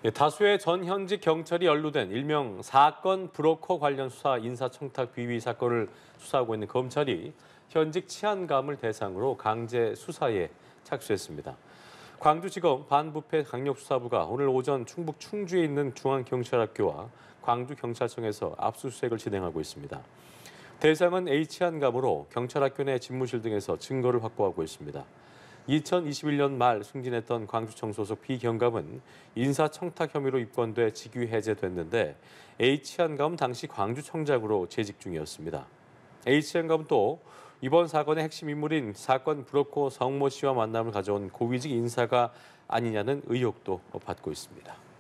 다수의 전 현직 경찰이 연루된 일명 사건 브로커 관련 수사 인사청탁 비위 사건을 수사하고 있는 검찰이 현직 치안감을 대상으로 강제 수사에 착수했습니다. 광주지검 반부패 강력수사부가 오늘 오전 충북 충주에 있는 중앙경찰학교와 광주경찰청에서 압수수색을 진행하고 있습니다. 대상은 H치안감으로 경찰학교 내 집무실 등에서 증거를 확보하고 있습니다. 2021년 말 승진했던 광주청 소속 B경감은 인사청탁 혐의로 입건돼 직위 해제됐는데 H치안감은 당시 광주청장으로 재직 중이었습니다. H치안감은 또 이번 사건의 핵심 인물인 사건 브로커 성모 씨와 만남을 가져온 고위직 인사가 아니냐는 의혹도 받고 있습니다.